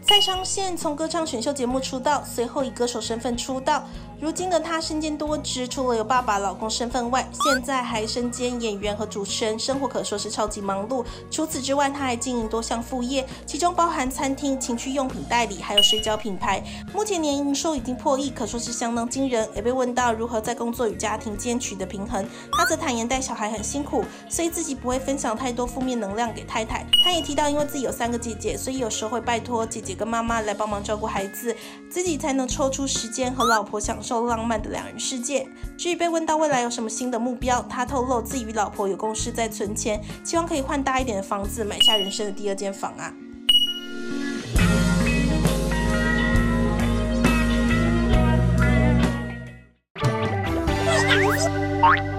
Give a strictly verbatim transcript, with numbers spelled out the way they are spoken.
蔡昌宪从歌唱选秀节目出道，随后以歌手身份出道。如今的他身兼多职，除了有爸爸、老公身份外，现在还身兼演员和主持人，生活可说是超级忙碌。除此之外，他还经营多项副业，其中包含餐厅、情趣用品代理，还有水饺品牌。目前年营收已经破亿，可说是相当惊人。也被问到如何在工作与家庭间取得平衡，他则坦言带小孩很辛苦，所以自己不会分享太多负面能量给太太。他也提到，因为自己有三个姐姐，所以有时候会拜托姐姐跟妈妈来帮忙照顾孩子，自己才能抽出时间和老婆享受浪漫的两人世界。至于被问到未来有什么新的目标，他透露自己与老婆有共识在存钱，希望可以换大一点的房子，买下人生的第二间房啊。 Bye.